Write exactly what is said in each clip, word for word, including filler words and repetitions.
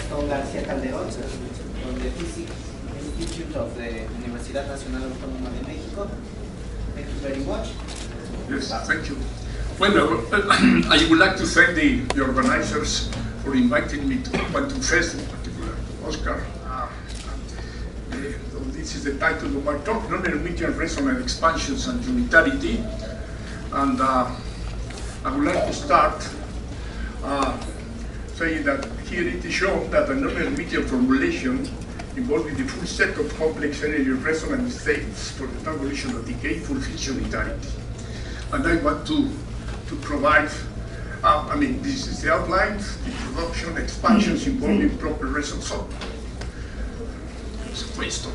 Gastón García Calderón, from the Physics Institute of the Universidad Nacional Autónoma de México. Thank you very much. Yes, thank you. Well, I would like to thank the, the organizers for inviting me to Quantum Fest, in particular to Oscar. Uh, and, uh, this is the title of my talk, Non-Hermitian Resonant Expansions and Unitarity. And uh, I would like to start uh, saying that here it is shown that a non-Hermitian formulation involving the full set of complex energy resonant states for the convolution of decay fulfills unitarity. And I want to, to provide, uh, I mean, this is the outline, the introduction, expansions involving proper resonance. So, it's a question.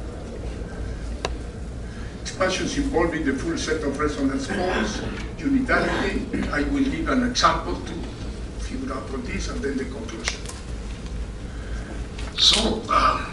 Expansions involving the full set of resonance poles, unitarity. I will give an example to figure out what this, and then the conclusion. So, uh,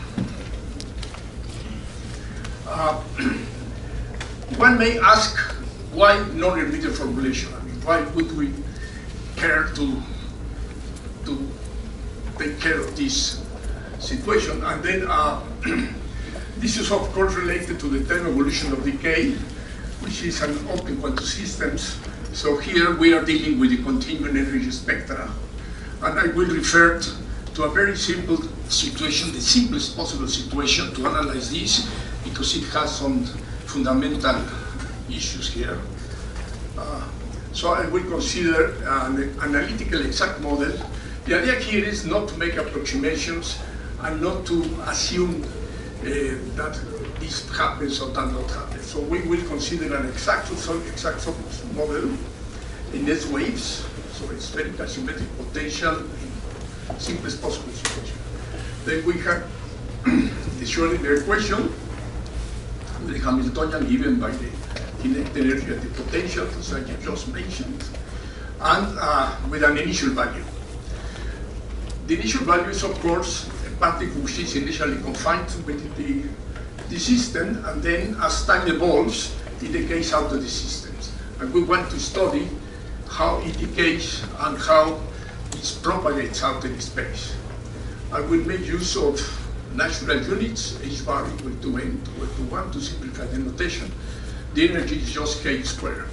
uh, one may ask, why non-Hermitian formulation? I mean, why would we care to, to take care of this situation? And then uh, this is of course related to the time evolution of decay, which is an open quantum systems. So here we are dealing with the continuum energy spectra. And I will refer to a very simple situation, the simplest possible situation to analyze this, because it has some fundamental issues here. Uh, so I will consider an analytical exact model. The idea here is not to make approximations and not to assume uh, that this happens or does not happen. So we will consider an exact, exact model in these waves. So it's spherical symmetric potential in simplest possible situation. Then we have the Schrödinger equation, the Hamiltonian given by the kinetic energy at the potential, as I just mentioned, and uh, with an initial value. The initial value is, of course, a particle which is initially confined within the, the system, and then as time evolves, it decays out of the systems. And we want to study how it decays and how it propagates out in space. I will make use of natural units, h bar equal to n equal to one, to simplify the notation. The energy is just k squared.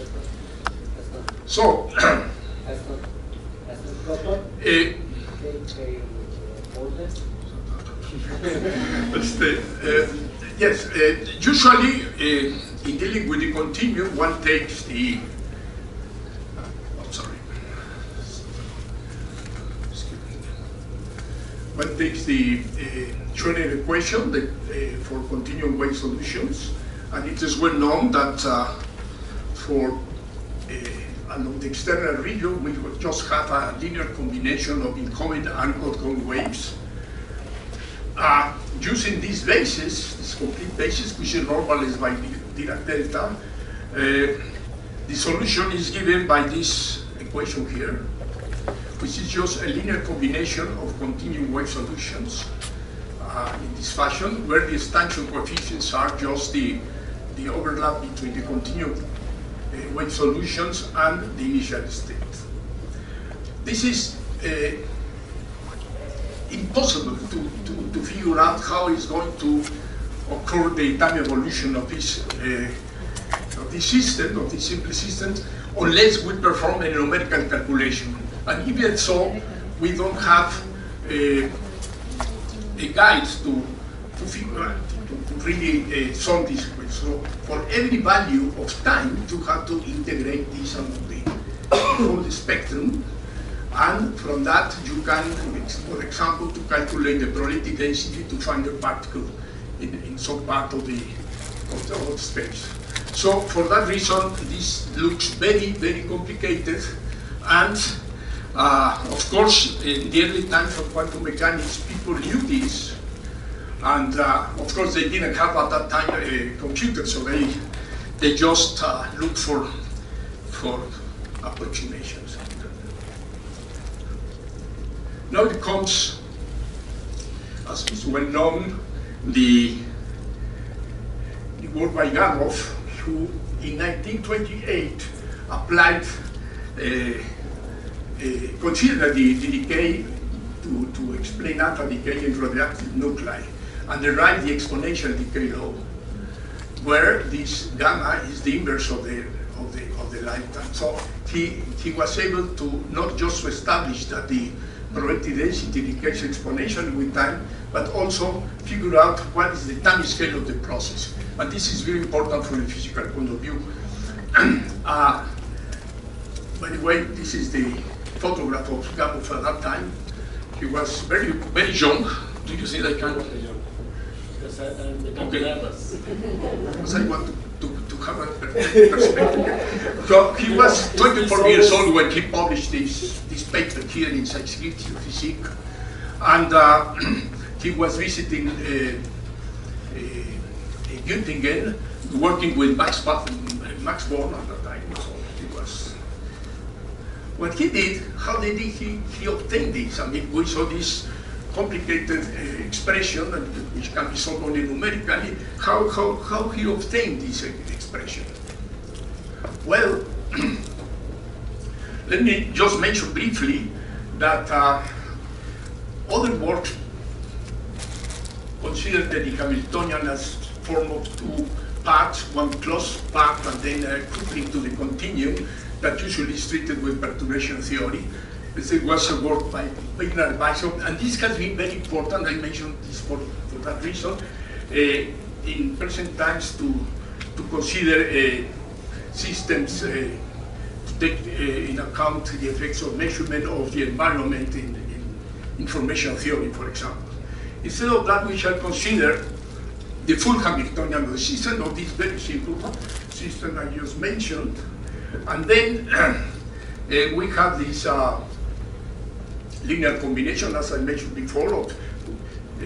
So, uh, the, uh, yes, uh, usually uh, in dealing with the continuum, one takes the, oh, sorry, one takes the uh, Schrödinger equation that, uh, for continuum wave solutions. And it is well known that uh, for uh, along the external region, we will just have a linear combination of incoming and outgoing waves. Uh, using this basis, this complete basis, which is normalized by Dirac delta, uh, the solution is given by this equation here, which is just a linear combination of continuum wave solutions uh, in this fashion, where the expansion coefficients are just the the overlap between the continuum uh, wave solutions and the initial state. This is uh, impossible to, to, to figure out how it's going to occur the time evolution of this, uh, of this system, of this simple system, unless we perform a numerical calculation. And even so, we don't have a, a guide to, to figure out, to, to really uh, solve this equation. So for every value of time, you have to integrate this on the whole spectrum. And from that, you can, for example, to calculate the probability density to find a particle in, in some part of the, of the whole space. So for that reason, this looks very, very complicated. And uh, of course, in the early times of quantum mechanics, people knew this. And uh, of course, they didn't have at that time a computer, so they they just uh, looked for for approximations. Now it comes, as is well known, the, the work by Gamow, who in nineteen twenty-eight applied, uh, uh, considered the, the decay to, to explain alpha decay in radioactive nuclei and derive the exponential decay law, where this gamma is the inverse of the of the of the lifetime. So he he was able to not just to establish that the probability density decays exponentially with time, but also figure out what is the time scale of the process. And this is very important from a physical point of view. uh, by the way, this is the photograph of Gamow at that time. He was very very young. Do you see that kind of? Because I'm becoming Okay. nervous. Because I want to, to, to have a perspective. So he was twenty-four years old when he published this, this paper here in Zeitschrift für Physik. And uh, he was visiting uh, uh, Göttingen, working with Max, Max Born at that time. So he was. What he did, how did he, he, he obtain this? I mean, we saw this complicated uh, expression, uh, which can be solved only numerically. How, how, how he obtained this uh, expression? Well, let me just mention briefly that uh, other works consider the Hamiltonian as form of two parts, one closed part and then uh, coupling to the continuum that usually is treated with perturbation theory. It was a work by Bernard Weishaupt, and this has been very important. I mentioned this for, for that reason. Uh, in present times, to to consider uh, systems uh, to take uh, in account the effects of measurement of the environment in, in information theory, for example. Instead of that, we shall consider the full Hamiltonian of the system of this very simple system I just mentioned, and then uh, we have this. Uh, linear combination, as I mentioned before, of, uh,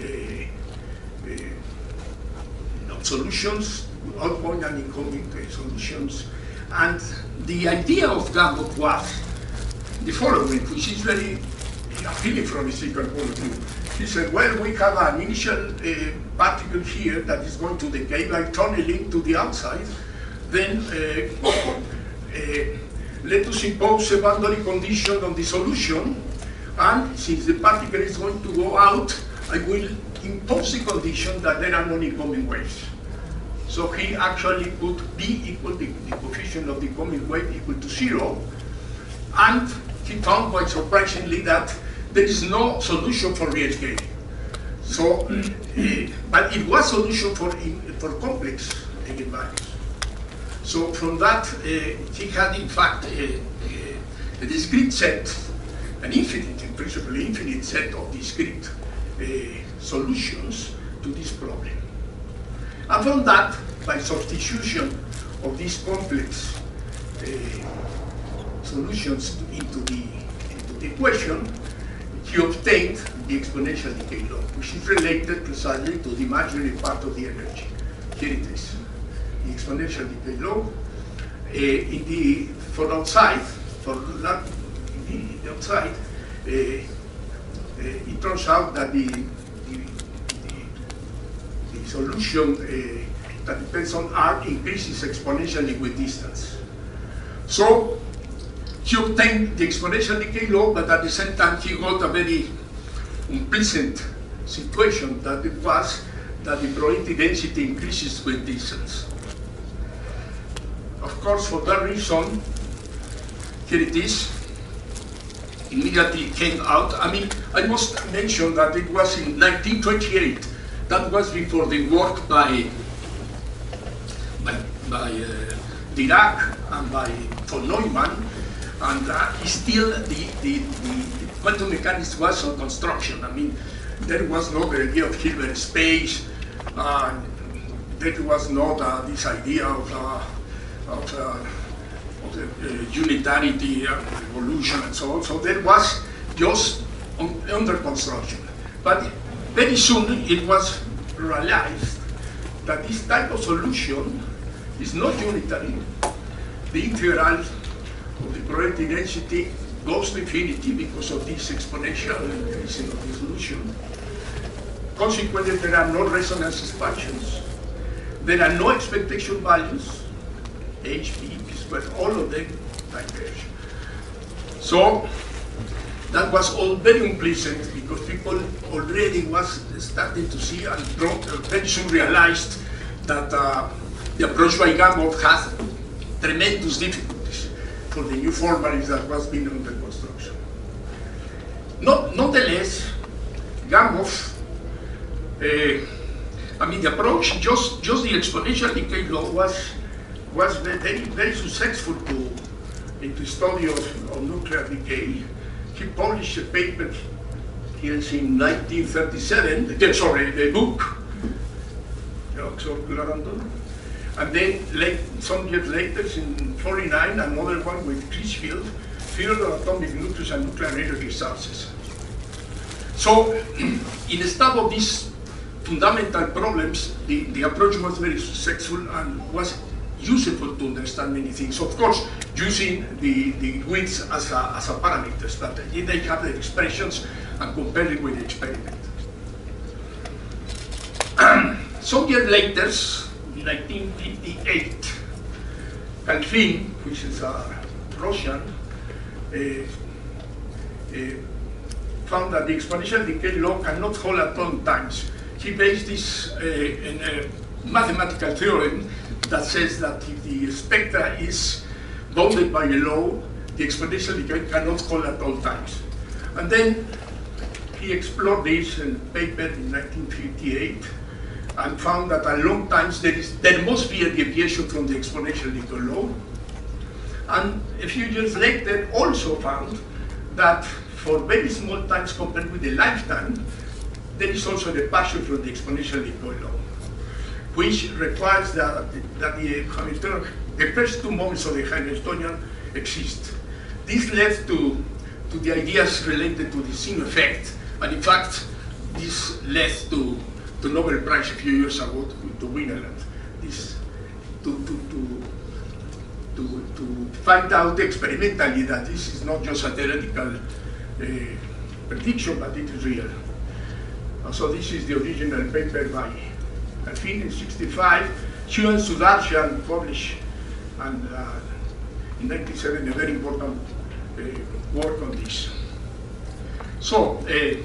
uh, of solutions, outgoing and incoming uh, solutions. And the idea of Gamow was the following, which is very appealing from a physical point of view. He said, well, we have an initial uh, particle here that is going to decay by tunneling to the outside. Then uh, uh, let us impose a boundary condition on the solution. And since the particle is going to go out, I will impose the condition that there are no incoming waves. So he actually put B equal to the coefficient of the incoming wave equal to zero. And he found, quite surprisingly, that there is no solution for real K. So, uh, but it was solution for, for complex eigenvalues. So from that, uh, he had, in fact, a, a, a discrete set, an infinite, in principle, infinite set of discrete uh, solutions to this problem. And from that, by substitution of these complex uh, solutions into the, into the equation, he obtained the exponential decay law, which is related precisely to the imaginary part of the energy. Here it is, the exponential decay law. Uh, in the, for outside, for that, the outside, uh, uh, it turns out that the, the, the, the solution uh, that depends on R increases exponentially with distance. So he obtained the exponential decay law, but at the same time he got a very unpleasant situation, that it was that the probability density increases with distance. Of course, for that reason, here it is, immediately came out. I mean, I must mention that it was in nineteen twenty-eight. That was before the work by, by, by uh, Dirac and by von Neumann, and uh, still the, the, the quantum mechanics was on construction. I mean, there was no the idea of Hilbert space, uh, there was not uh, this idea of uh, of, uh, of the uh, unitarity and evolution and so on. So there was just on, under construction. But very soon it was realized that this type of solution is not unitary. The integral of the probability density goes to infinity because of this exponential increasing of the solution. Consequently, there are no resonance expansions. There are no expectation values, H, P, P squared, all of them diverge. So that was all very unpleasant because people already was starting to see and very soon realized that uh, the approach by Gamow has tremendous difficulties for the new formalist that was being under construction. Not, nonetheless, Gamow, uh, I mean, the approach, just, just the exponential decay law was, was very, very successful to, in the study of, of nuclear decay. He published a paper here in nineteen thirty-seven, sorry, the book, and then late, some years later, in forty-nine, another one with Critchfield, Theory of Atomic Nucleus and Nuclear Energy Sources. So, in the study of these fundamental problems, the, the approach was very successful and was useful to understand many things. Of course, using the, the widths as a, as a parameter, but they have the expressions and compare it with the experiment. Some years later, in nineteen fifty-eight, Kalfin, which is a Russian, uh, uh, found that the exponential decay law cannot hold at all times. He based this uh, in a mathematical theorem that says that if the spectra is bounded by a law, the exponential decay cannot hold at all times. And then he explored this in a paper in nineteen fifty-eight and found that at long times there, is, there must be a deviation from the exponential decay law. And a few years later also found that for very small times compared with the lifetime, there is also a departure from the exponential decay law, which requires that, that the Hamiltonian, the first two moments of the Hamiltonian exist. This led to, to the ideas related to the Singh effect, and in fact, this led to the Nobel Prize a few years ago to, to Wienerland. This to, to, to, to, to find out experimentally that this is not just a theoretical uh, prediction, but it is real. So this is the original paper by Kalfin in sixty-five. Xu and Sudarshan published and, uh, in nineteen seventy a very important uh, work on this. So, uh,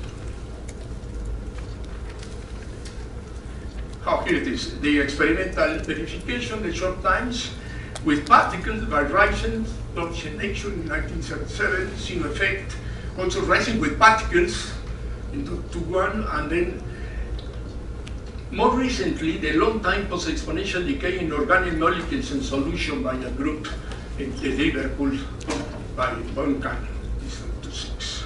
oh, here it is. The experimental verification, the short times with particles by Rising, published in Nature in nineteen seventy-seven, Singh effect, also rising with particles into to one, and then more recently, the long time post-exponential decay in organic molecules in solution by a group in the Liverpool by Bonkan, this one to six.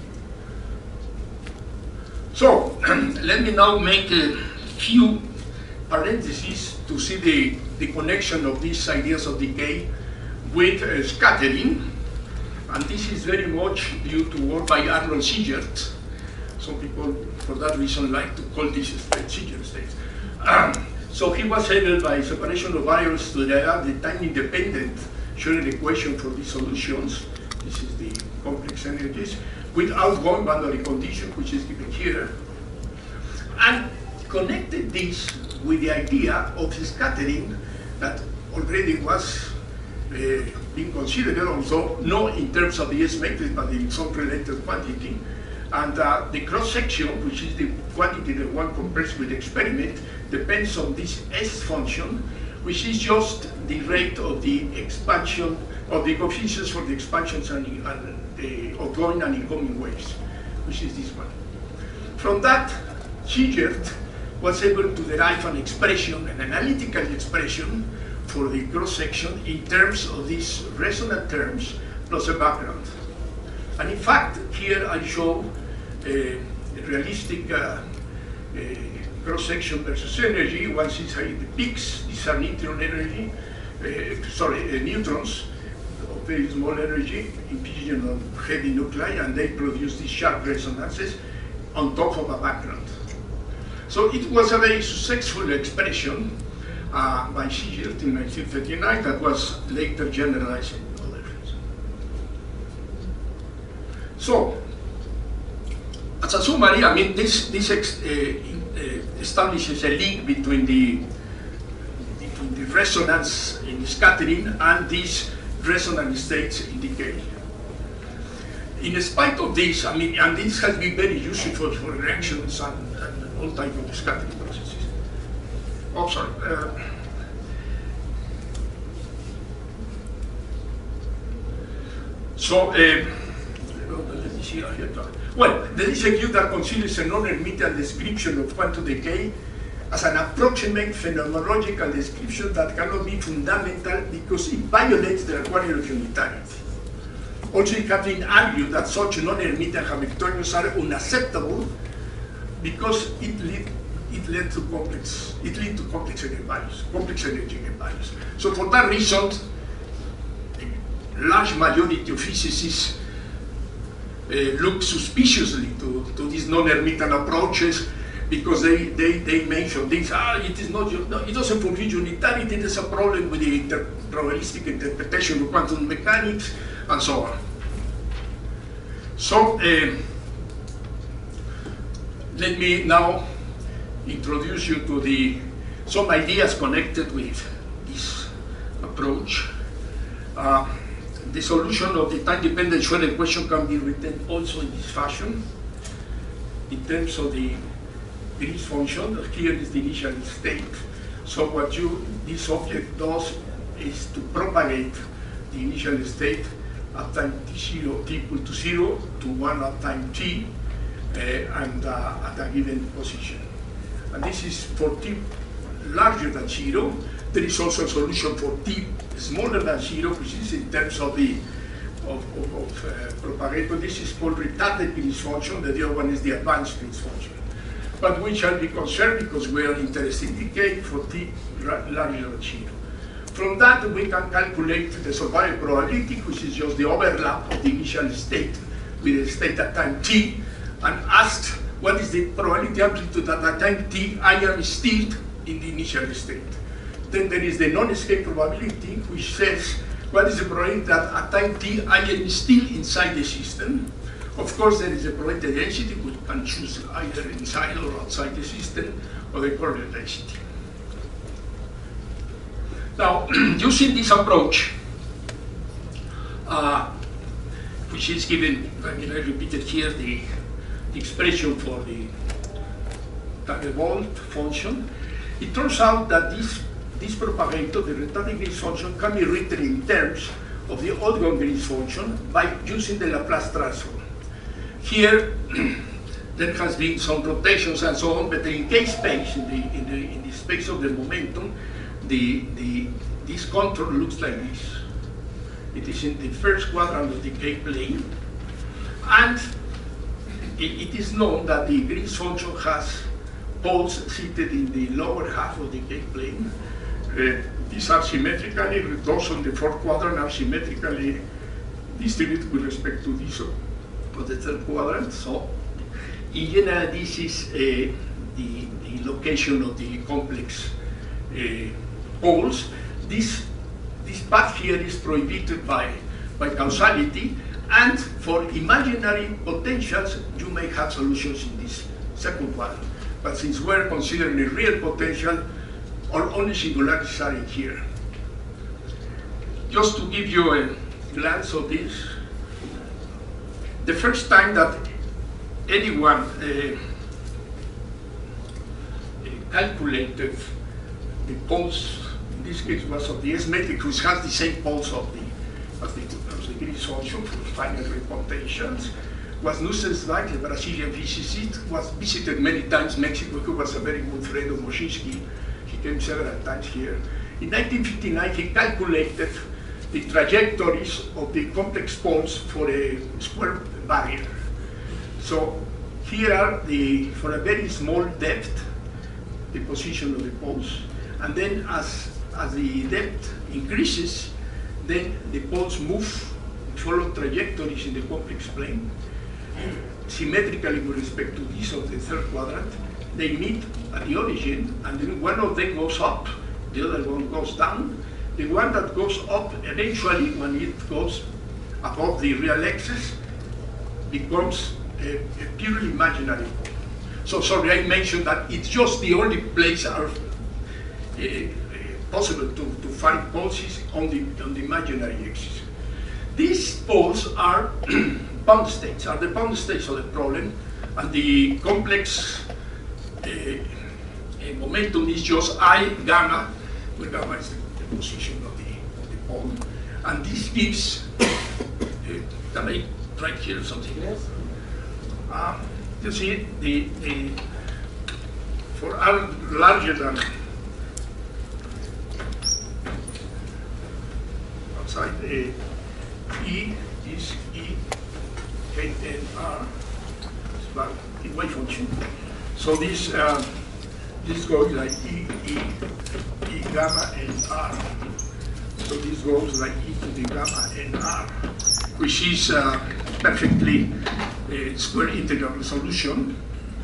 So, let me now make a few parentheses to see the, the connection of these ideas of decay with uh, scattering, and this is very much due to work by Arnold Sigert. Some people, for that reason, like to call this state Sigert states. Um, so he was able, by separation of variables, to derive the time-independent Schrödinger equation for these solutions. This is the complex energies, without one boundary condition, which is given here, and connected this with the idea of scattering that already was uh, being considered, although not in terms of the S matrix, but in some related quantity. And uh, the cross-section, which is the quantity that one compares with the experiment, depends on this S function, which is just the rate of the expansion, of the coefficients for the expansions and, and the outgoing and incoming waves, which is this one. From that, Sigert was able to derive an expression, an analytical expression for the cross-section in terms of these resonant terms plus a background. And in fact, here I show a realistic uh, uh, cross-section versus energy. One sees how the peaks, these are neutron energy, uh, sorry, uh, neutrons of very small energy, impinging on heavy nuclei, and they produce these sharp resonances on top of a background. So it was a very successful expression uh, by Sigert in nineteen thirty-nine that was later generalized in other fields. So, as a summary, I mean, this, this ex, uh, uh, establishes a link between the, between the resonance in scattering and these resonant states in decay. in spite of this, I mean, and this has been very useful for reactions and, and all type of scattering processes. Oh, sorry. Uh, so, uh, let me see here. Well, there is a view that considers a non-Hermitian description of quantum decay as an approximate phenomenological description that cannot be fundamental because it violates the requirement of unitarity. Also, it has been argued that such non-Hermitian Hamiltonians are unacceptable because it lead, it led to complex, it lead to complex eigenvalues, complex energy eigenvalues. So for that reason, a large majority of physicists uh, look suspiciously to, to these non-Hermitian approaches because they, they, they mention things, ah, it is not, no, it doesn't fulfill unitarity, there's a problem with the inter probabilistic interpretation of quantum mechanics, and so on. So, uh, let me now introduce you to the some ideas connected with this approach. Uh, the solution of the time-dependent Schroeder equation can be written also in this fashion, in terms of the Green's function. Here is the initial state. So what you this object does is to propagate the initial state at time t zero, t equal to zero, to one at time t, uh, and uh, at a given position. And this is for t larger than zero. There is also a solution for t smaller than zero, which is in terms of the of, of, of uh, propagator. This is called retarded Green's function. The other one is the advanced Green's function. But we shall be concerned because we are interested in decay for t larger than zero. From that, we can calculate the survival probability, which is just the overlap of the initial state with the state at time t, and ask what is the probability amplitude that at time t I am still in the initial state. Then there is the non-escape probability, which says what is the probability that at time t I am still inside the system. Of course, there is a probability density, which can choose either inside or outside the system, or the Coriolis density. Now, using this approach, uh, which is given, I mean, I repeated here the, the expression for the Tagevold function, it turns out that this, this propagator, the retarded Green's function, can be written in terms of the Odgon Green's function by using the Laplace transform. Here, there has been some rotations and so on, but in K space, in the, in the, in the space of the momentum, the, the, this contour looks like this. It is in the first quadrant of the K plane, and it, it is known that the Green's function has poles seated in the lower half of the K plane. Uh, these are symmetrically, those on the fourth quadrant are symmetrically distributed with respect to this of the third quadrant. So, in general, this is uh, the, the location of the complex uh, poles. This, this path here is prohibited by, by causality, and for imaginary potentials, you may have solutions in this second quadrant. But since we're considering a real potential, or only singularities are in here. Just to give you a glance of this, the first time that anyone uh, calculated the poles, in this case was of the S metric, which has the same poles of the as the, as the Green's function for finite potentials, was Nussensweig, a Brazilian physicist, was visited many times Mexico, who was a very good friend of Moshinsky. He came several times here. In nineteen fifty-nine, he calculated the trajectories of the complex poles for a square barrier. So here are the, for a very small depth, the position of the poles. And then as, as the depth increases, then the poles move, follow trajectories in the complex plane, symmetrically with respect to this of the third quadrant. They meet at the origin, and then one of them goes up, the other one goes down. The one that goes up, eventually, when it goes above the real axis, becomes a, a purely imaginary pole. So sorry, I mentioned that it's just the only place are uh, uh, possible to, to find poles is on the, on the imaginary axis. These poles are bound states are the bound states of the problem, and the complex uh, uh, momentum is just I gamma, where gamma is the, the position of the, of the pole, and this gives. Uh, can I write here something? Yes. Um, you see, the, the for R larger than outside uh, E is E K N R, but in wave function. So this uh, this goes like E E E gamma N R. So this goes like E to the gamma N R, which is uh, perfectly uh, square integral solution.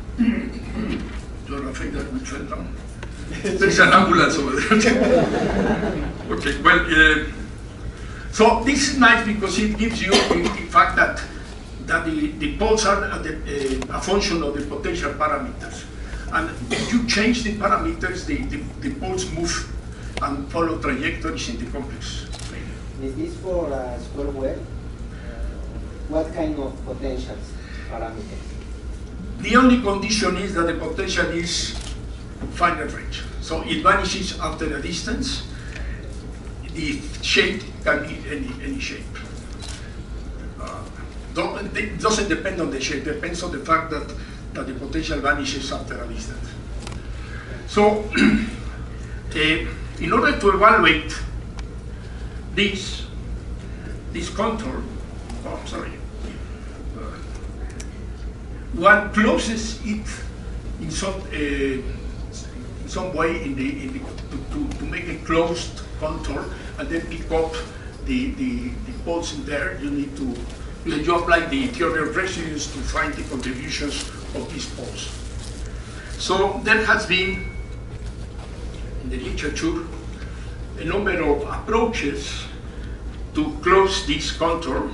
Don't affect that which fell down. There's an ambulance over there. Okay, well, uh, so this is nice because it gives you the, the fact that that the, the poles are uh, the, uh, a function of the potential parameters. And if you change the parameters, the, the, the poles move and follow trajectories in the complex. Is this for a square wave? What kind of potentials parameters? The only condition is that the potential is finite range. So it vanishes after a distance. The shape can be any, any shape. Uh, don't, it doesn't depend on the shape, it depends on the fact that, that the potential vanishes after a distance. So, uh, in order to evaluate this, this contour, oh, I'm sorry, uh, one closes it in some, uh, in some way in the, in the, to, to, to make a closed contour and then pick up the, the, the poles in there. You need to, you apply the theory of residues to find the contributions of these poles. So there has been, in the literature, a number of approaches to close this contour.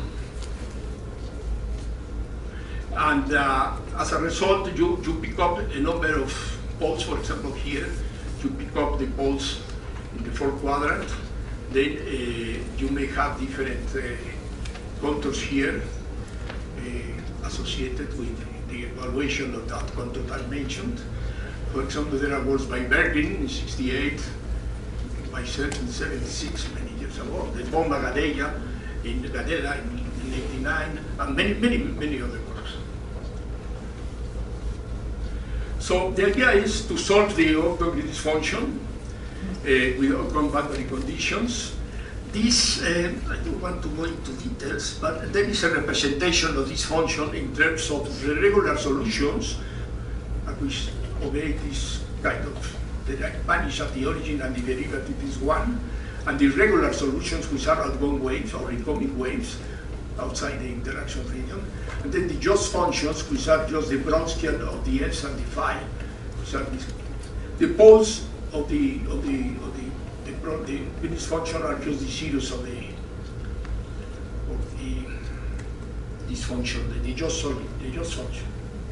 And uh, as a result, you, you pick up a number of poles. For example, here, you pick up the poles in the fourth quadrant. Then uh, you may have different uh, contours here uh, associated with the evaluation of that contour I mentioned. For example, there are works by Bergin in sixty-eight, by seventy-six, many years ago. The Bomba Gadella in Gadella in eighty-nine, and many, many, many other works. So the idea is to solve the orthogrid function uh, with open boundary conditions. This, uh, I don't want to go into details, but there is a representation of this function in terms of the regular solutions, uh, which obey this kind of, they vanish at the origin and the derivative is one, and the regular solutions which are outgoing waves or incoming waves outside the interaction region, and then the just functions which are just the Bronsquian of the S and the phi, which are these. The poles of the of the of the the, the Green's function are just the zeros of the of the this function, the, the just solid, the just function.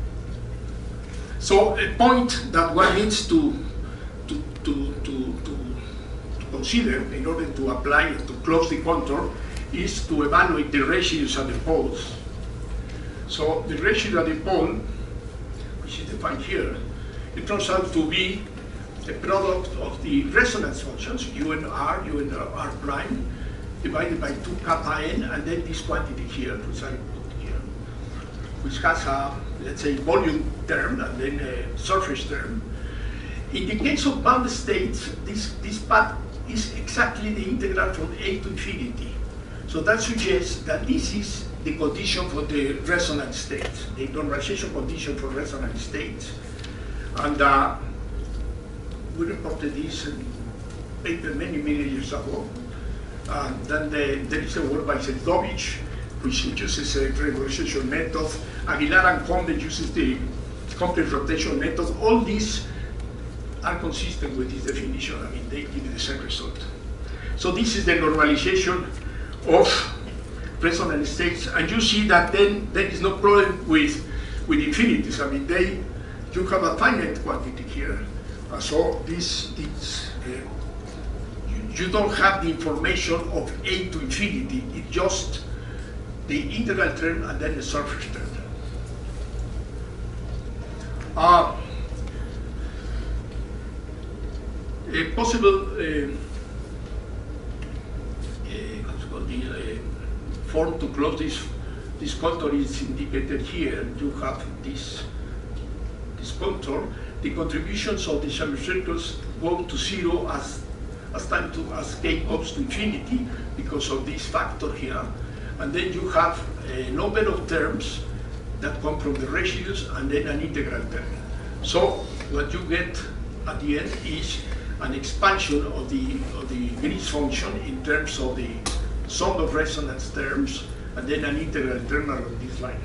So a point that one needs to to to to, to consider in order to apply to close the contour is to evaluate the ratios at the poles. So the ratio at the pole, which is defined here, it turns out to be a product of the resonance functions, U and R, U and R prime, divided by two kappa n, and then this quantity here, which I put here, which has a, let's say, volume term and then a surface term. In the case of bound states, this, this path is exactly the integral from A to infinity. So that suggests that this is the condition for the resonant state, the normalization condition for resonant states. And uh, we reported this in paper many, many years ago. And then the, there is a work by Zelkovich, which uses a regularization method. Aguilar and Combe uses the complex rotation method. All these are consistent with this definition. I mean, they give you the same result. So this is the normalization of resonant states, and you see that then there is no problem with with infinities. I mean, they you have a finite quantity here, uh, so this this uh, you, you don't have the information of A to infinity. It just the integral term and then the surface term. Uh, a possible uh, uh, what's called the uh, form to close this this contour is indicated here. You have this this contour. The contributions of the semicircles go to zero as as time to as k goes to infinity because of this factor here, and then you have a number of terms that come from the residues and then an integral term. So what you get at the end is an expansion of the of the Green's function in terms of the sum of resonance terms and then an integral term along this line.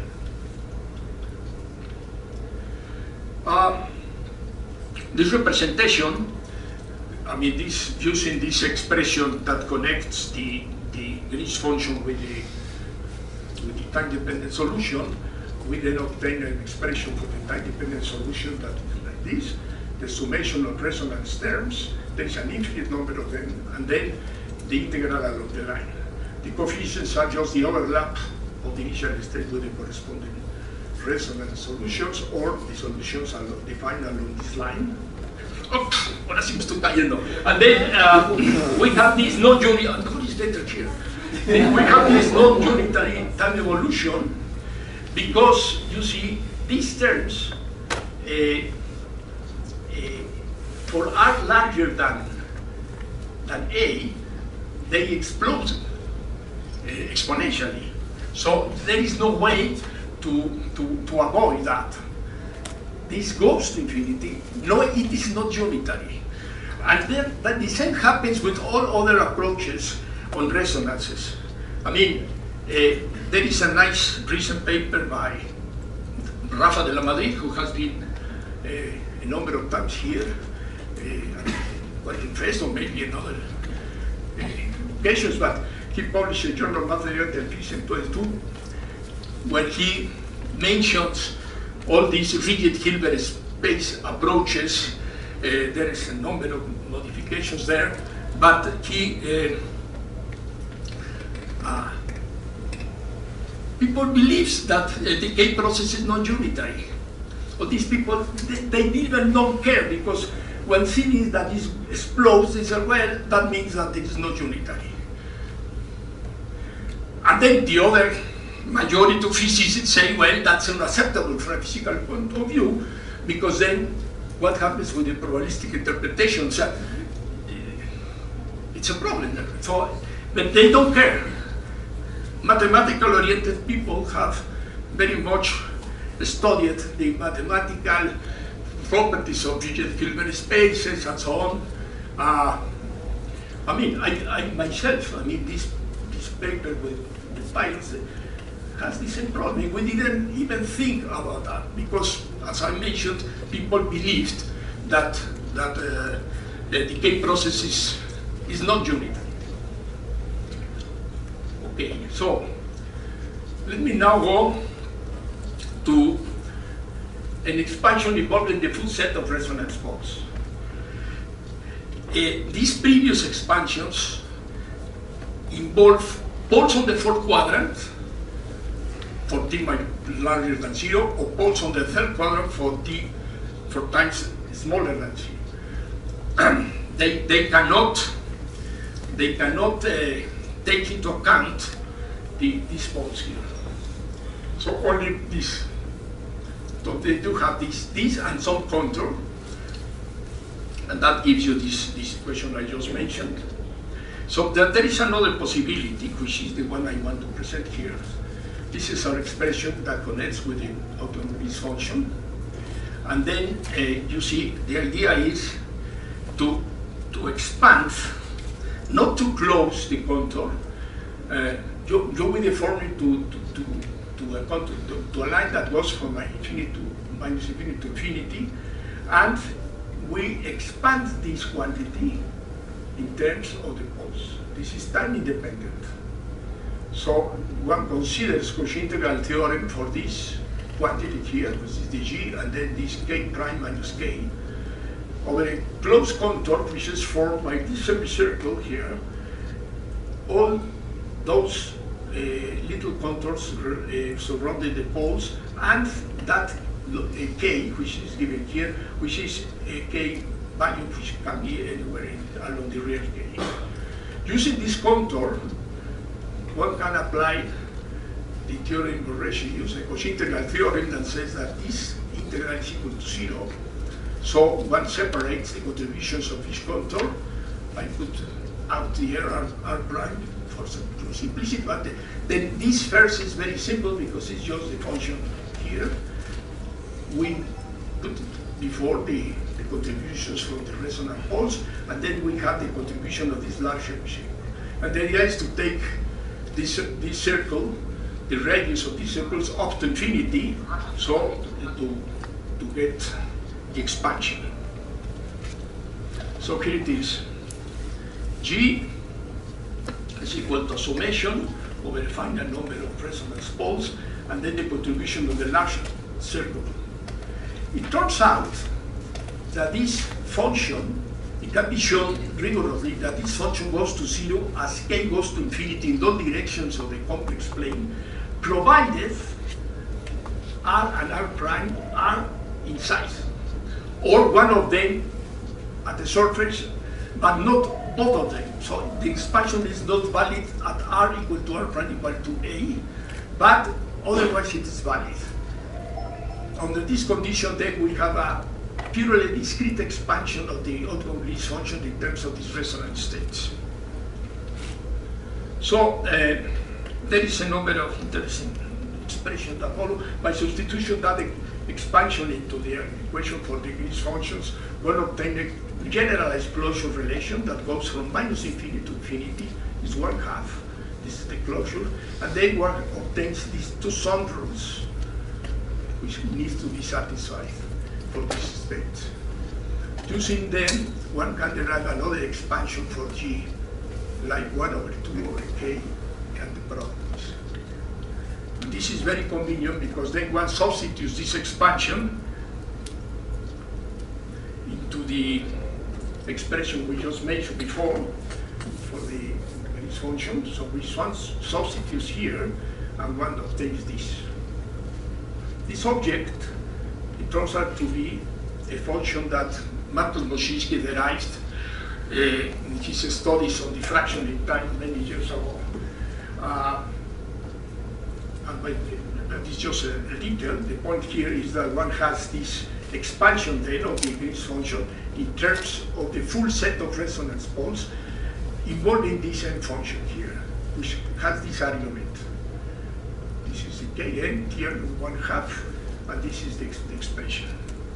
Uh, this representation, I mean, this using this expression that connects the the Green's function with the with the time-dependent solution, we then obtain an expression for the time-dependent solution that is like this: the summation of resonance terms. There is an infinite number of them, and then the integral along the line. The coefficients are just the overlap of the initial state with the corresponding resonance solutions, or the solutions are defined along this line. Oh, ahora sí me estoy cayendo. And then uh, we have this non-unitary, what is better here? We have this non-unitary time evolution because, you see, these terms uh, uh, for r larger than, than A, they explode uh, exponentially. So there is no way to, to, to avoid that. This goes to infinity. No, it is not unitary. And then, but the same happens with all other approaches on resonances. I mean, uh, there is a nice recent paper by Rafa de la Madrid, who has been uh, a number of times here, uh, quite impressed, or maybe another uh, occasions, but he published a journal material in twenty twenty-two, where he mentions all these rigid Hilbert space approaches. Uh, there is a number of modifications there, but he uh, uh, people believes that uh, the decay process is non-unitary. All these people, they, they even don't care, because when seeing that it explodes, they say, well, that means that it is not unitary. And then the other majority of physicists say, well, that's unacceptable from a physical point of view, because then what happens with the probabilistic interpretations? Uh, it's a problem. So, but they don't care. Mathematical oriented people have very much studied the mathematical properties of rigid Hilbert spaces and so on. Uh, I mean, I, I myself, I mean, this, this paper with the pilots has the same problem. We didn't even think about that because, as I mentioned, people believed that that uh, the decay process is, is not unitary. Okay, so let me now go to an expansion involving the full set of resonance poles. Uh, these previous expansions involve poles on the fourth quadrant for t larger than zero, or poles on the third quadrant for t for times smaller than zero. they they cannot they cannot uh, take into account the these poles here. So only this. So they do have this this and some contour, and that gives you this this equation I just mentioned. So that there is another possibility, which is the one I want to present here. This is our expression that connects with the autonomous function. And then uh, you see the idea is to, to expand, not to close the contour. Uh, you, you will deform it to, to, to, to, a contour, to, to a line that goes from infinity to minus infinity to infinity. And we expand this quantity in terms of the poles. This is time independent. So one considers Cauchy integral theorem for this quantity here, which is the g, and then this k prime minus k, over a closed contour which is formed by this semicircle here. All those little contours uh, surrounding the poles, and that uh, K, which is given here, which is a K value which can be anywhere in, along the real K. Using this contour, one can apply the theorem of residues, the Cauchy integral theorem that says that this integral is equal to zero. So one separates the contributions of each contour. I put out here R, R prime for, for simplicity, but the, then this first is very simple because it's just the function here. We put it before the, the contributions from the resonant poles, and then we have the contribution of this larger machine. And the idea is to take this, this circle, the radius of these circles up to infinity, so to, to get the expansion. So here it is. G is equal to summation over a finite number of resonance poles, and then the contribution of the large circle. It turns out that this function, it can be shown rigorously that this function goes to zero as k goes to infinity in all directions of the complex plane, provided R and R prime are in size, or one of them at the surface, but not both of them. So the expansion is not valid at R equal to R prime equal to A, but otherwise it is valid. Under this condition, then we have a purely discrete expansion of the Oudon-Green function in terms of these resonance states. So uh, there is a number of interesting expressions that follow. By substitution, that expansion into the equation for the Green functions, one obtains a generalized closure relation that goes from minus infinity to infinity, is one half. This is the closure. And then one obtains these two sundrums, which needs to be satisfied for this state. Using them, one can derive another expansion for G, like one over two over K and the products. And this is very convenient because then one substitutes this expansion into the expression we just mentioned before for the this function. So which one substitutes here, and one obtains this. This object, it turns out to be a function that Markus Moschinsky derived uh, in his studies on diffraction in time many years ago. Uh, and by, that is just a, a detail. The point here is that one has this expansion then of the Green function in terms of the full set of resonance poles involving this n function here, which has this argument. This is the Kn, here one half, and this is the, the expansion.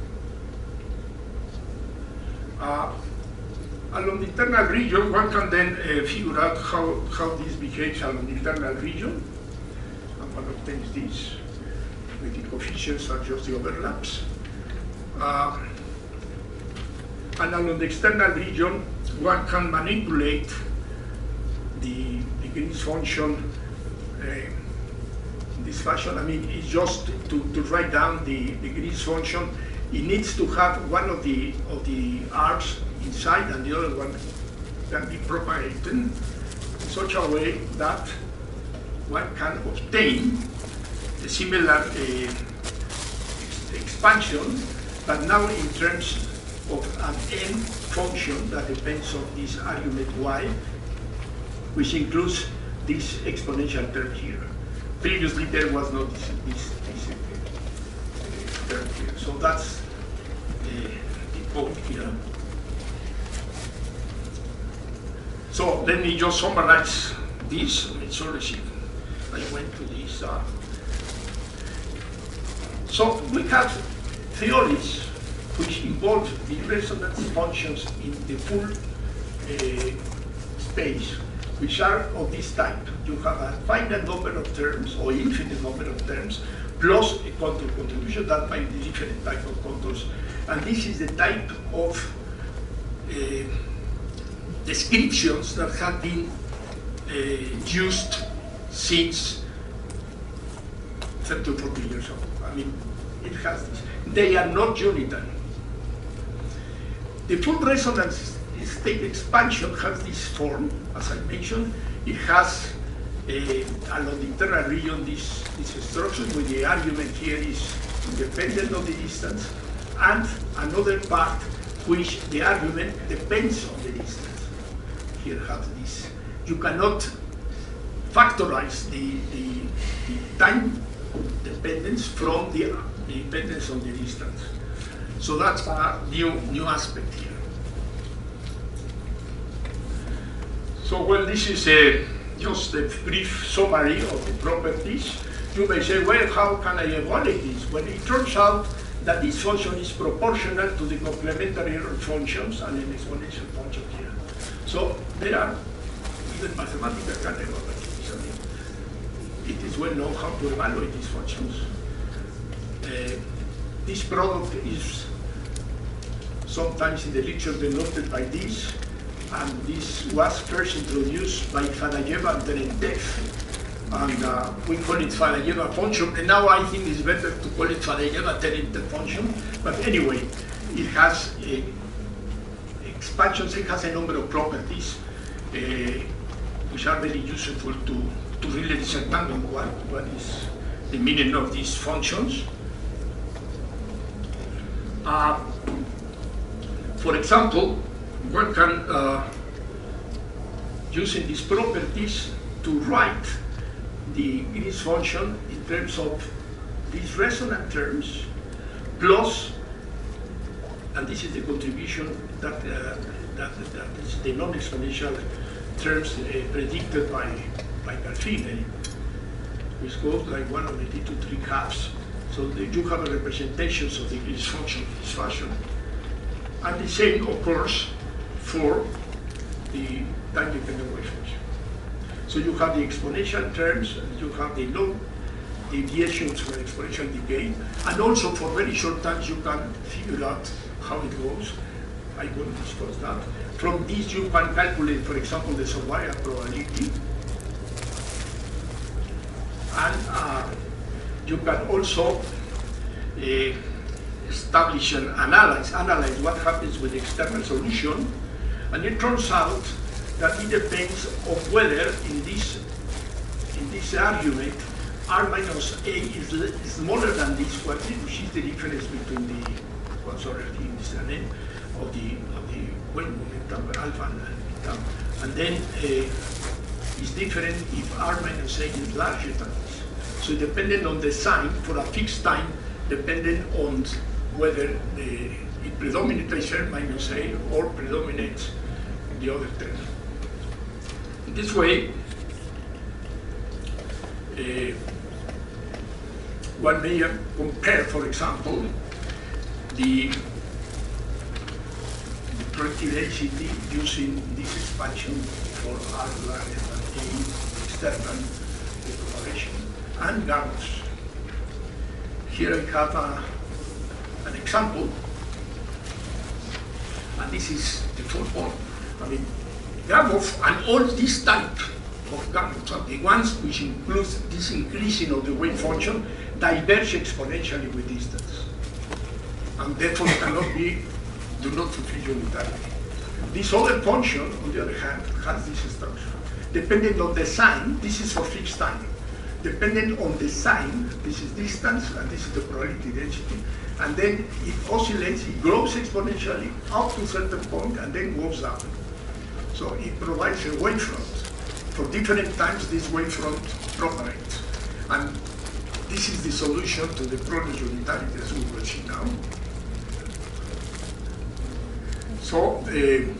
Uh, along the internal region, one can then uh, figure out how, how this behaves along the internal region, and one obtains this with the coefficients are just the overlaps. Uh, and along the external region, one can manipulate the, the Green function uh, in this fashion. I mean, it's just to, to write down the, the Green function. It needs to have one of the of the arcs inside, and the other one can be propagated in such a way that one can obtain a similar uh, ex expansion, but now in terms of an n function that depends on this argument y, which includes this exponential term here. Previously, there was no this, this, this uh, term here. So that's the, the code here. So let me just summarize this. It's already, I went to this. Uh, so we have theories which involve the resonance functions in the full uh, space, which are of this type. You have a finite number of terms, or infinite number of terms, plus a contour contribution that might be different type of contours. And this is the type of uh, descriptions that have been uh, used since thirty or forty years ago. I mean, it has this. They are not unitary. The full resonance state expansion has this form, as I mentioned. It has uh, along the internal region, this, this structure with the argument here is independent of the distance, and another part which the argument depends on the distance. Here have this. You cannot factorize the, the, the time dependence from the, the dependence on the distance. So that's a new, new aspect here. So, well, this is a, just a brief summary of the properties. You may say, well, how can I evaluate this? Well, it turns out that this function is proportional to the complementary functions and an exponential function here. So there are even mathematical can evaluate this. I mean, it is well known how to evaluate these functions. Uh, this product is sometimes in the literature denoted by this, and this was first introduced by Fadayeva and Terentev, and uh, we call it Fadayeva function, and now I think it's better to call it Fadayeva-Terentev function, but anyway, it has a expansions, it has a number of properties uh, which are very useful to, to really disentangle what, what is the meaning of these functions. Uh, for example, one can, uh, using these properties, to write the Green's function in terms of these resonant terms plus, and this is the contribution that, uh, that, that is the non-exponential terms uh, predicted by, by Garfinkel, which goes like one over t to three halves. So the, you have a representations of the Green's function in this fashion. And the same, of course, for the time-dependent wave function. So you have the exponential terms, and you have the low deviations for exponential decay, and also for very short times you can figure out how it goes. I won't discuss that. From this you can calculate, for example, the survival probability. And uh, you can also uh, establish and analyze, analyze what happens with the external solution. And it turns out that it depends on whether in this, in this argument R minus A is, is smaller than this one, which is the difference between the what's already in this N of the, of the wave momentum, alpha and beta. And then uh, it's different if R minus A is larger than this. So depending on the sign for a fixed time, depending on whether the, it predominates R minus A or predominates the other term. In this way, uh, one may compare, for example, the, the projective density using this expansion for R larger than A, external propagation, and Gauss. Here I have a, an example, and this is the fourth one. I mean, Gamow and all this type of Gamow, the ones which includes this increasing of the wave function, diverge exponentially with distance, and therefore cannot be, do not fulfill unitarity. This other function, on the other hand, has this structure. Depending on the sign, this is for fixed time. Depending on the sign, this is distance, and this is the probability density, and then it oscillates, it grows exponentially up to a certain point, and then goes down. So it provides a wavefront. For different times, this wavefront propagates. And this is the solution to the problem of unitarity, as we will see now. So, uh,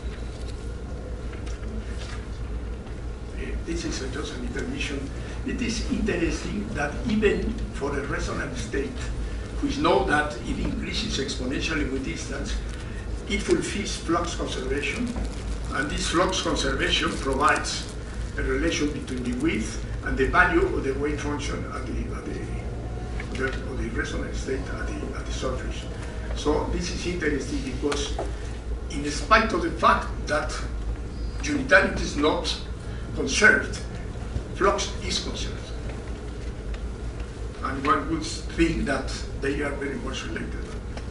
this is just an intermission. It is interesting that even for a resonant state, which know that it increases exponentially with distance, it fulfills flux conservation, and this flux conservation provides a relation between the width and the value of the wave function at the, at the, the, of the resonant state at the, at the surface. So this is interesting because in spite of the fact that unitarity is not conserved, flux is conserved. And one would think that they are very much related.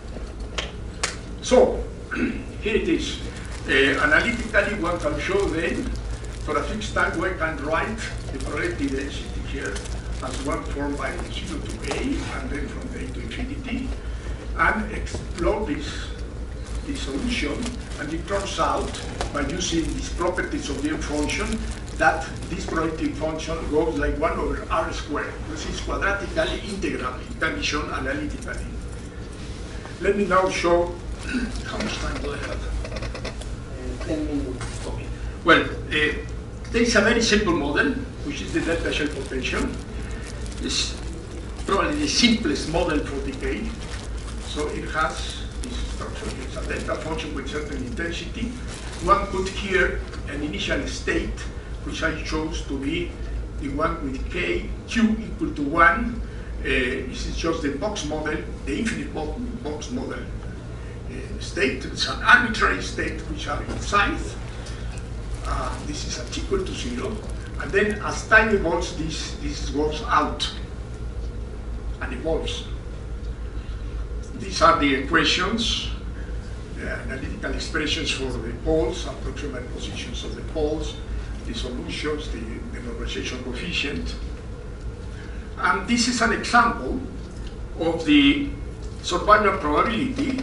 So, here it is. Uh, analytically, one can show then, for a fixed time, one can write the probability density here as one formed by zero to A, and then from A to infinity, and explore this, this solution, and it turns out, by using these properties of the function, that this probability function goes like one over R squared. This is quadratically integrable. It can be shown analytically. Let me now show, how much time do I have? Uh, ten minutes. Okay. Well, uh, there is a very simple model, which is the delta shell potential. It's probably the simplest model for decay. So it has this structure. It's a delta function with certain intensity. One put here an initial state, which I chose to be the one with k, q equal to one. Uh, this is just the box model, the infinite box model uh, state. It's an arbitrary state which are in size. Uh, this is at equal to zero. And then as time evolves, this, this goes out and evolves. These are the equations, the analytical expressions for the poles, approximate positions of the poles, the solutions, the, the normalization coefficient. And this is an example of the survival probability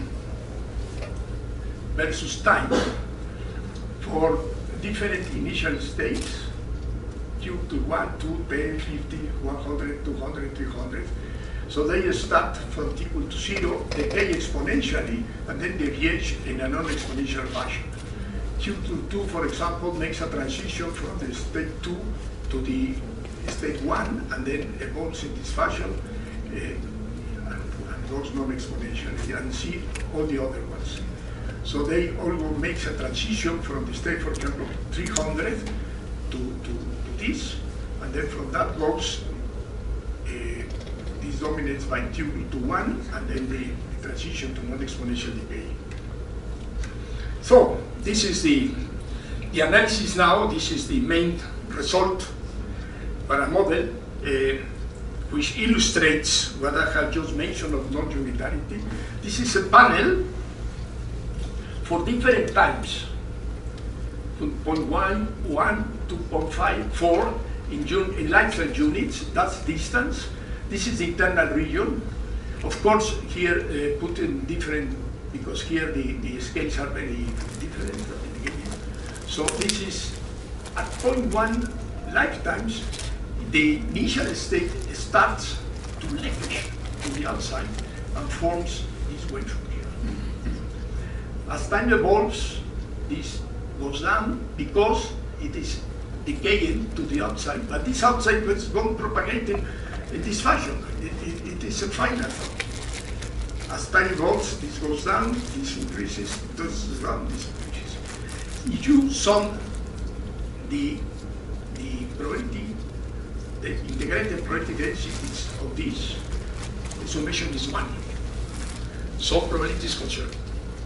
versus time for different initial states, q to one, two, ten, fifty, one hundred, two hundred, three hundred. So they start from t equal to zero, decay exponentially, and then deviate in a non-exponential fashion. Q to two, for example, makes a transition from the state two to the state one, and then evolves in this fashion, uh, and, and goes non-exponentially, and see all the other ones. So they all makes a transition from the state, for example, three hundred to, to, to this, and then from that goes, uh, this dominates by t equal to one, and then the, the transition to non-exponential decay. So this is the, the analysis now. This is the main result for a model uh, which illustrates what I have just mentioned of non-unitarity. This is a panel for different times, two point one, one, two point five, four in, in light-year units. That's distance. This is the internal region. Of course, here uh, put in different, because here the, the scales are very different at the beginning. So this is at zero point one lifetimes. The initial state starts to leakage to the outside and forms this wave from here. As time evolves, this goes down because it is decaying to the outside. But this outside is going propagating in this fashion. It, it, it is a finite. As time evolves, this goes down, this increases, this goes down, this increases. If you sum the, the probability, the integrated probability densities of this, the summation is one. So probability is conserved.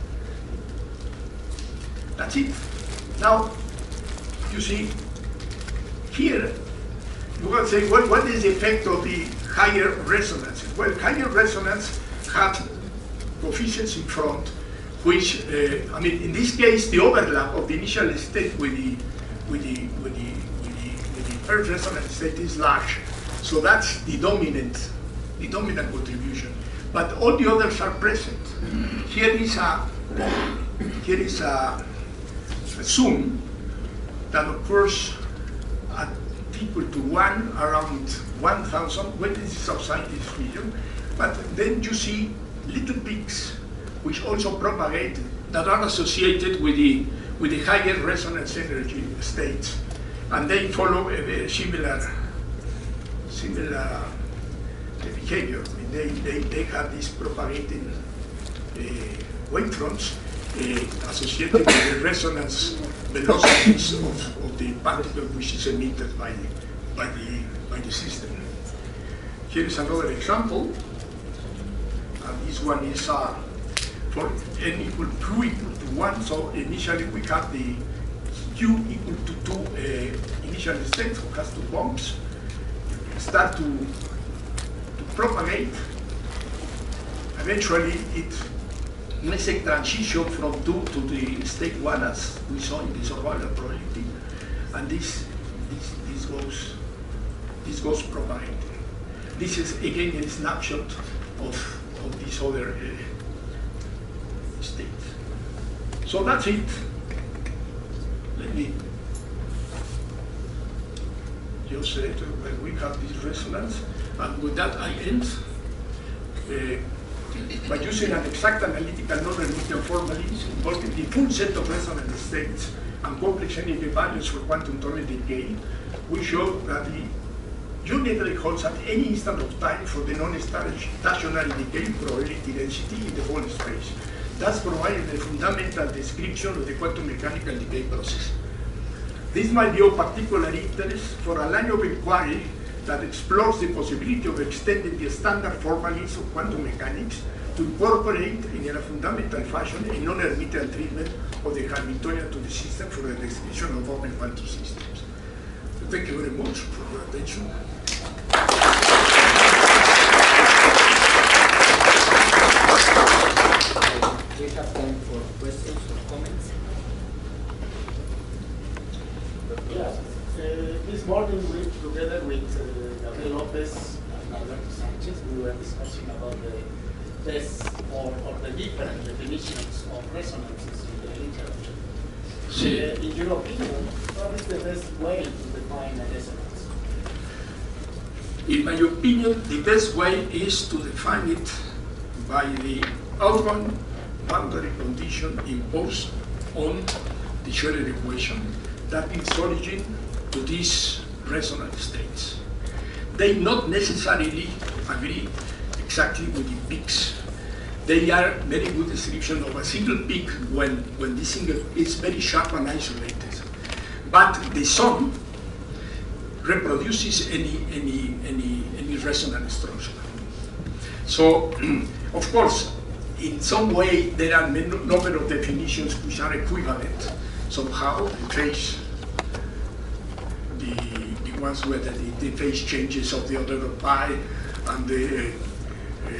That's it. Now, you see, here, you can say, well, what is the effect of the higher resonance? Well, higher resonance had coefficients in front, which, uh, I mean, in this case, the overlap of the initial state with the, with the, with the, with the, with the first resonance state is large. So that's the dominant, the dominant contribution. But all the others are present. Here is a, here is a, a zoom that occurs at equal to one, around one thousand, when this is outside this region. But then you see little peaks which also propagate that are associated with the, with the higher resonance energy states. And they follow a very similar, similar behavior. I mean, they, they, they have these propagating uh, wavefronts uh, associated with the resonance velocities of, of the particle which is emitted by the, by the, by the system. Here is another example. And this one is uh, for n equal to q equal to one. So initially we have the q equal to two uh, initial state, who has two bumps, start to, to propagate. Eventually it makes a transition from two to the state one, as we saw in the survival probability. And this, this, this goes this goes provided. This is again a snapshot of, of this other uh, state. So that's it. Let me just say that when we have this resonance, and with that I end. Uh, by using an exact analytical non-Hermitian formalism involving the full set of resonant states and complex energy values for quantum tunnel decay, we show that the unitary holds at any instant of time for the non-stationary decay probability density in the whole space, thus providing a fundamental description of the quantum mechanical decay process. This might be of particular interest for a line of inquiry that explores the possibility of extending the standard formalism of quantum mechanics to incorporate in a fundamental fashion a non-Hermitian treatment of the Hamiltonian to the system for the description of open quantum systems. So thank you very much for your attention. We have time for questions or comments. Yeah. Uh, this morning, we, together with uh, Gabriel Lopez and Alberto Sanchez, we were discussing about the best or, or the different definitions of resonances in the literature. Sí. Uh, in your opinion, what is the best way to define a resonance? In my opinion, the best way is to define it by the outbound boundary condition imposed on the Schrödinger equation that gives origin to these resonant states. They not necessarily agree exactly with the peaks. They are very good description of a single peak when, when this single is very sharp and isolated. But the sum reproduces any, any, any, any resonant structure. So, of course, in some way, there are a number of definitions which are equivalent. Somehow, the phase, the, the ones where the, the phase changes of the order of pi, and the, uh,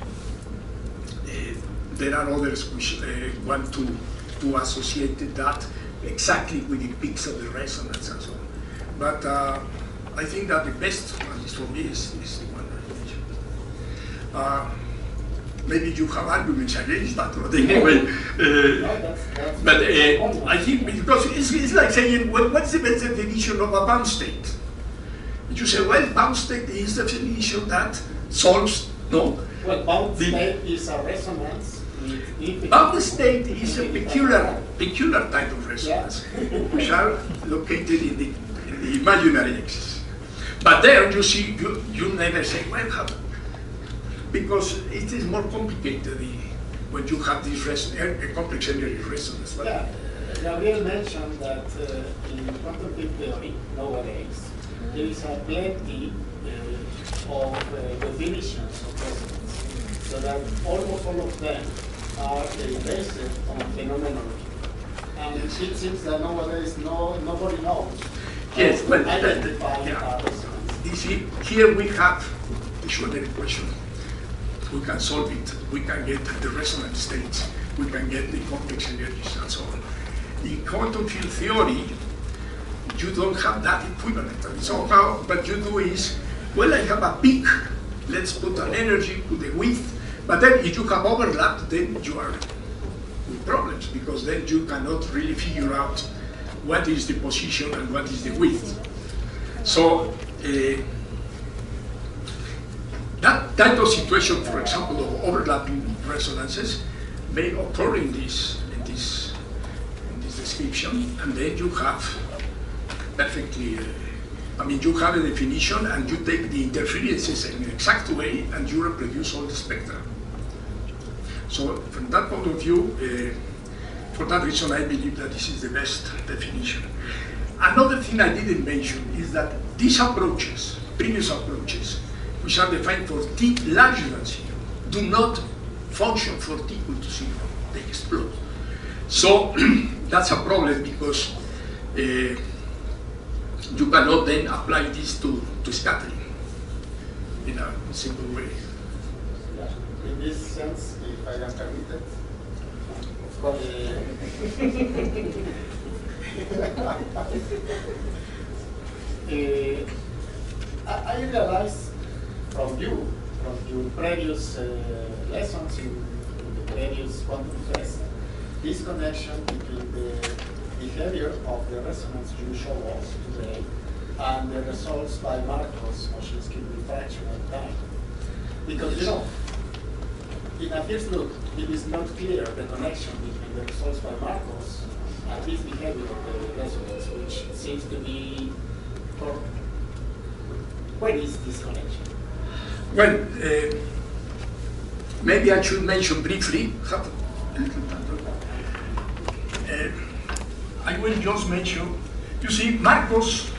uh, there are others which uh, want to, to associate that exactly with the peaks of the resonance and so on. But uh, I think that the best, at least for me, is, is the one I mentioned. Uh, maybe you have arguments against that, but anyway. Uh, No, that's, that's but uh, I think because it's, it's like saying, well, what's the best definition of a bound state? You say, well, bound state is the definition that solves, no? Well, bound the, state is a resonance with infinite. Bound state is a peculiar, peculiar type of resonance, yeah. which are located in the, in the imaginary axis. But there you see, you, you never say, well, how? Because it is more complicated when you have this res a complex energy resonance. But yeah, Gabriel mentioned that uh, in quantum field theory nowadays there is a plenty uh, of uh, definitions of resonance, so that almost all of them are uh, based on phenomenology. And it seems that nowadays no nobody knows yes, how but to identify yeah. a resonance. You see, here we have the Schrödinger equation. We can solve it. We can get the resonant states. We can get the complex energies and so on. In quantum field theory, you don't have that equivalent. I mean, somehow, what you do is, well, I have a peak. Let's put an energy to the width. But then if you have overlap, then you are with problems, because then you cannot really figure out what is the position and what is the width. So, uh, that type of situation, for example, of overlapping resonances, may occur in this, in this, in this description, and then you have perfectly, uh, I mean, you have a definition, and you take the interferences in an exact way, and you reproduce all the spectra. So, from that point of view, uh, for that reason, I believe that this is the best definition. Another thing I didn't mention is that these approaches, previous approaches, which are defined for t larger than zero, do not function for t equal to zero. They explode. So that's a problem, because uh, you cannot then apply this to, to scattering in a simple way. Yeah. In this sense, if I am permitted, of course. Uh, I, I realized from you, from your previous uh, lessons in, in the previous quantum test, this connection between the behavior of the resonance you show us today and the results by Marcos Moshinsky diffraction at time. Because, you know, it appears, look, it is not clear the connection between the results by Marcos and this behavior of the resonance, which seems to be, or where is this connection? Well, uh, maybe I should mention briefly, have a little time. Uh, I will just mention, you see, Marcos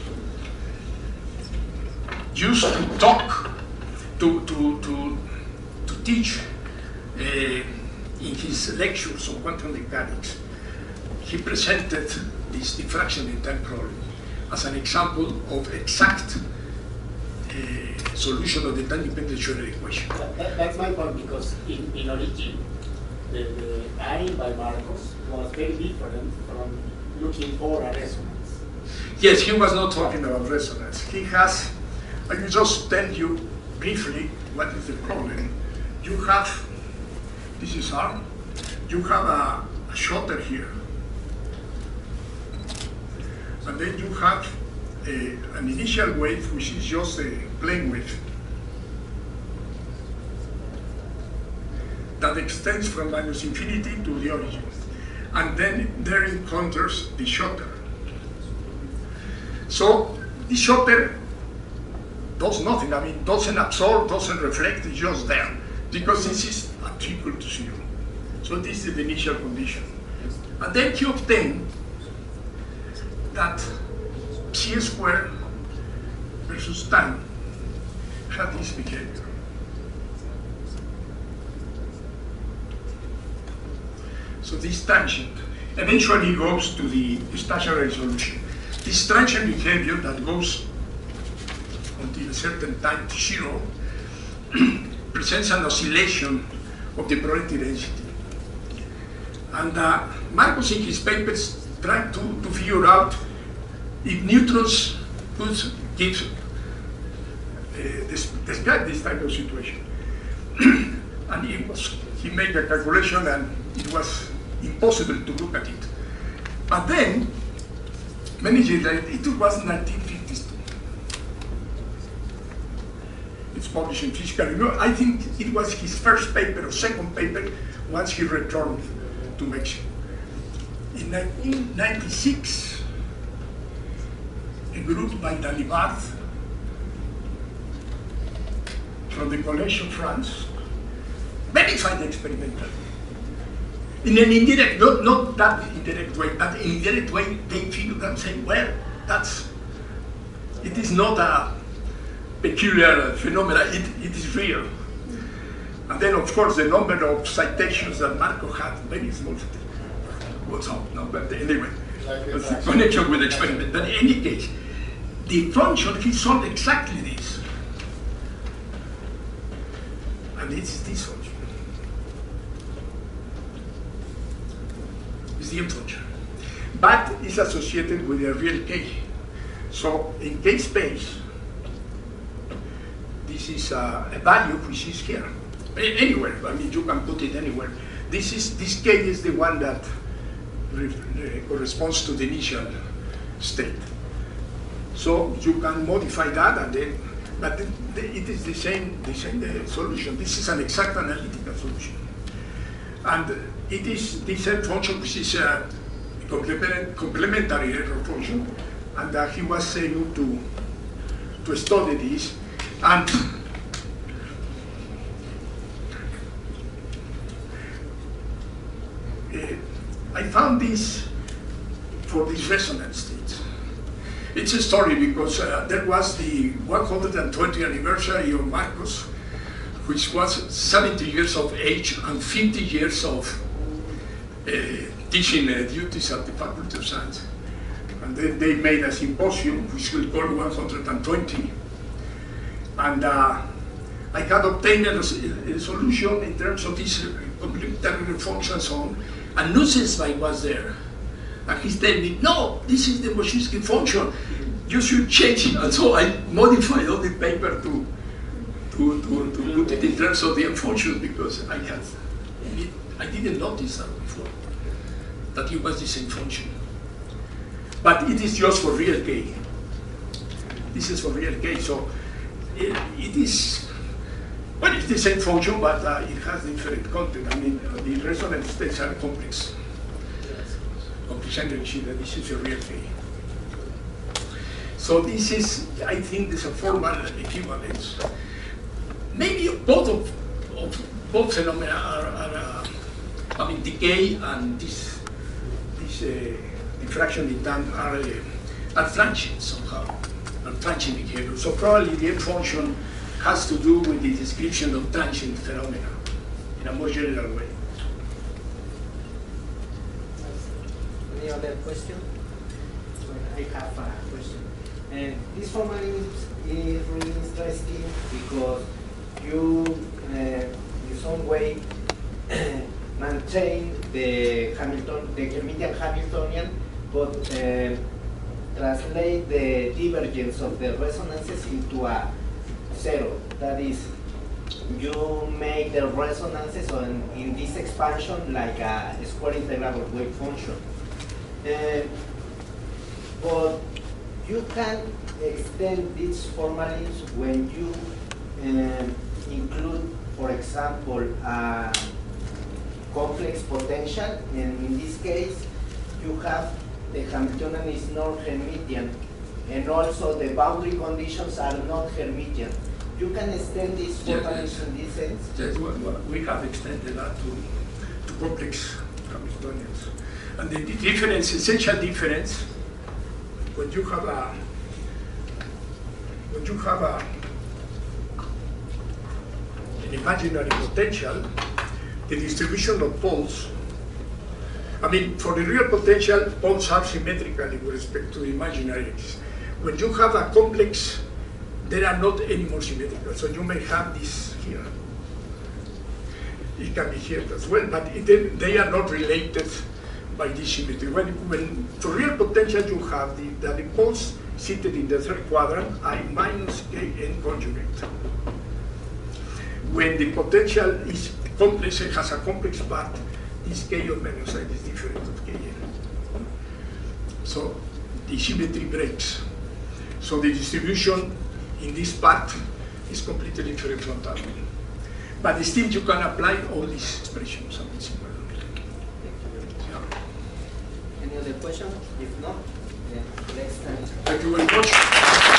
used to talk, to, to, to, to teach uh, in his lectures on quantum mechanics. He presented this diffraction in time problem as an example of exact uh, solution of the time-dependent Schrödinger equation. That, that, that's my point, because in, in origin, the, the adding by Marcos was very different from looking for a resonance. Yes, he was not talking about resonance. He has, I will just tell you briefly what is the problem. You have, this is R, you have a, a shutter here. And then you have a, an initial wave, which is just a plane wave that extends from minus infinity to the origin. And then there encounters the shutter. So the shutter does nothing. I mean, doesn't absorb, doesn't reflect, it's just there. Because this is at equal to zero. So this is the initial condition. And then you obtain that chi squared versus time have this behavior. So this tangent eventually goes to the stationary solution. This tangent behavior that goes until a certain time to zero presents an oscillation of the probability density. And uh, Marcos in his papers tried to, to figure out if neutrons could give, uh, this, describe this type of situation. And he, was, he made a calculation and it was impossible to look at it. But then, many years later, it was nineteen fifty-two. It's published in Physical Review. I think it was his first paper or second paper once he returned to Mexico. In nineteen ninety-six, a group by Dalibard from the College of France verified experimentally. In an indirect, not, not that indirect way, but in indirect way, they figured and say, well, that's, it is not a peculiar phenomenon, it, it is real. And then, of course, the number of citations that Marco had, very small, what's up, no, but anyway, it's the connection with experiment. But in any case, the function, he solved exactly this. And it's this function. It's the M function. But it's associated with a real K. So in K space, this is a, a value which is here. Anywhere, I mean, you can put it anywhere. This is this K is the one that re, re, corresponds to the initial state. So you can modify that, and then, but the, the, it is the same, the same uh, solution. This is an exact analytical solution, and it is this M function, which is a complement, complementary error function, and uh, he was able to to study this, and uh, I found this for these resonance states. It's a story because uh, there was the one hundred twentieth anniversary of Marcos, which was seventy years of age and fifty years of uh, teaching uh, duties at the Faculty of Science. And then they made a symposium, which we call one hundred twenty. And uh, I had obtained a, a solution in terms of this complementary function and so on. And Nussensweig was there. And he's telling me, no, this is the Moshinsky function. you should change it. And so I modified all the paper to to, to, to put it in terms of the M function, because I had I didn't notice that before, that it was the same function. But it is just for real K. This is for real K, so it, it is, well, it's the same function, but uh, it has different content. I mean, uh, the resonance states are complex. Complex energy, that this is a real K. So this is, I think, there's a formal equivalence. Maybe both of, of both phenomena are, are uh, I mean, decay and this, this uh, diffraction in time are, uh, are transient somehow, are transient behavior. So probably the M function has to do with the description of transient phenomena in a more general way. Any other question? I have a question. And this formalism is really interesting because you, uh, in some way, maintain the Hamilton, the Hermitian Hamiltonian, but uh, translate the divergence of the resonances into a zero. That is, you make the resonances on, in this expansion like a square integral wave function. Uh, but you can extend these formalisms when you um, include, for example, a complex potential, and in this case, you have the Hamiltonian is not Hermitian, and also the boundary conditions are not Hermitian. You can extend these formalisms yes, in this sense? Yes, well, well, we have extended that to, to complex Hamiltonians. And the, the difference, essential difference, when you have a, when you have a, an imaginary potential, the distribution of poles, I mean, for the real potential, poles are symmetrically with respect to the imaginaries. When you have a complex, they are not any more symmetrical. So you may have this here. It can be here as well, but it, they are not related by this symmetry. When, when for real potential, you have the, that the poles seated in the third quadrant are minus Kn conjugate. When the potential is complex, it has a complex part, this K of minus I is different of Kn. So the symmetry breaks. So the distribution in this part is completely different from that one. But still you can apply all these expressions. Something similar. Yeah. Any other question? If not, then next time. Thank you very much.